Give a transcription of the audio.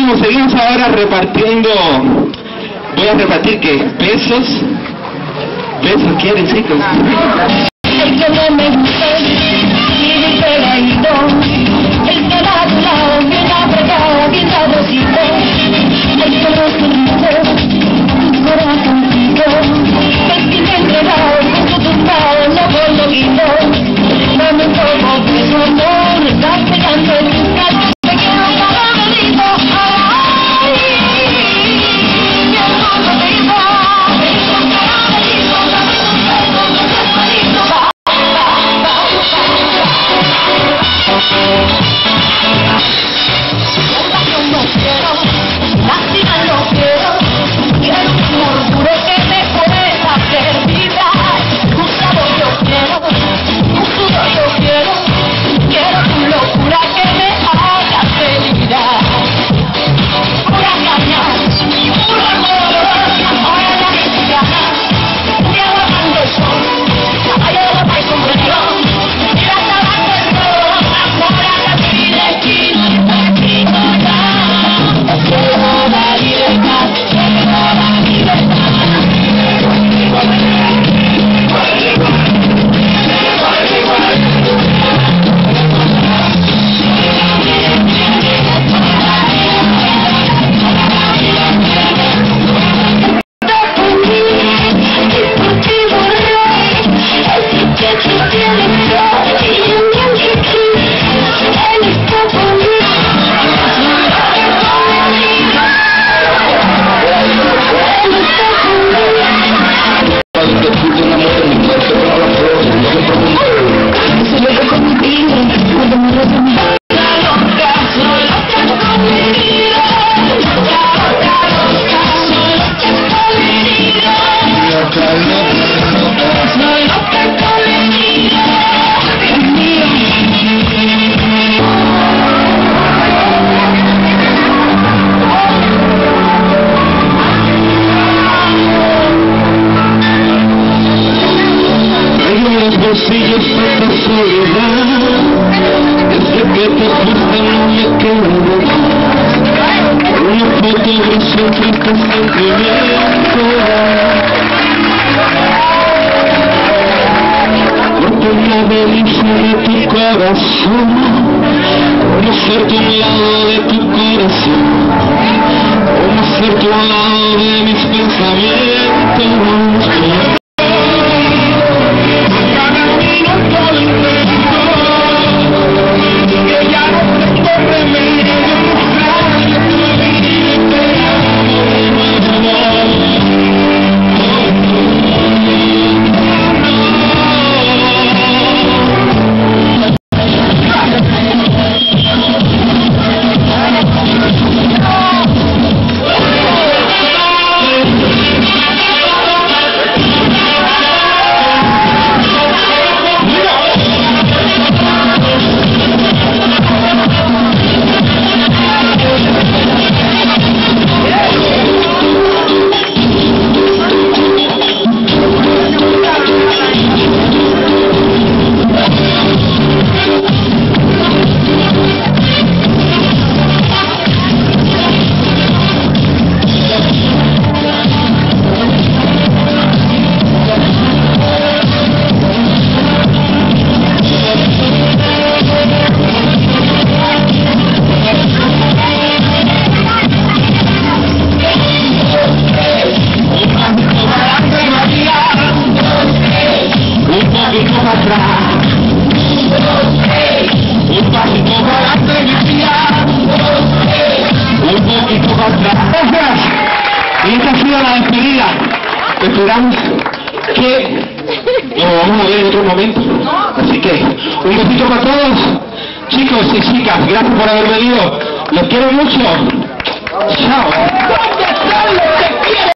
seguimos ahora repartiendo. Voy a repartir ¿qué? Besos. ¿Besos quieren, chicos? El que no me gustó, vive pegadito. El que va a tu lado, bien apretado, bien sabrosito. El que no te gustó, tu corazoncito. El que te entregado, con tu tumbado, loco, loquito. Dame un poco de su amor, estás pegando en tu cara. Te quiero caramelito, ay, mi hermoso rico. Bolsillos tanta soledad, desde que te fuiste no me quedo. Una foto de siempre este sentimiento, porque la delicia de tu corazón, conocerte a un lado de tu corazón, conocerte a un lado de mis pensamientos. Un pasito para adelante, mi tía. Un poquito para atrás. Gracias. Y esta ha sido la despedida. Esperamos que nos vamos a ver en otro momento. Así que un besito para todos, chicos y chicas. Gracias por haber venido. Los quiero mucho. Chao.